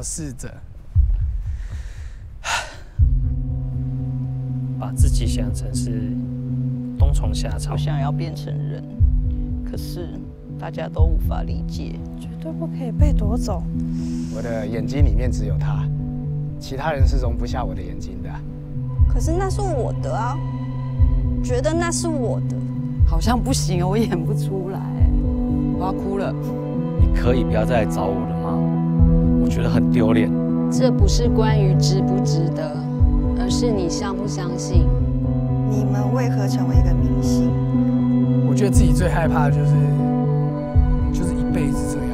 我试着把自己想成是冬虫夏草。 我想要变成人，可是大家都无法理解。 绝对不可以被夺走。 我的眼睛里面只有他，其他人是容不下我的眼睛的。 可是那是我的啊，觉得那是我的。 好像不行，我演不出来，我要哭了。 你可以不要再来找我了吗？我觉得很丢脸。 这不是关于值不值得，而是你相不相信。 你们为何成为一个明星？ 我觉得自己最害怕的就是一辈子这样。